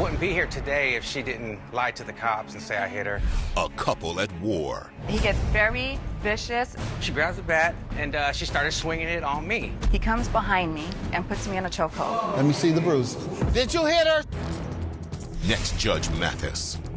wouldn't be here today if she didn't lie to the cops and say I hit her. A couple at war. He gets very vicious. She grabs a bat, and she started swinging it on me. He comes behind me and puts me in a chokehold. Let me see the bruise. Did you hit her? Next, Judge Mathis.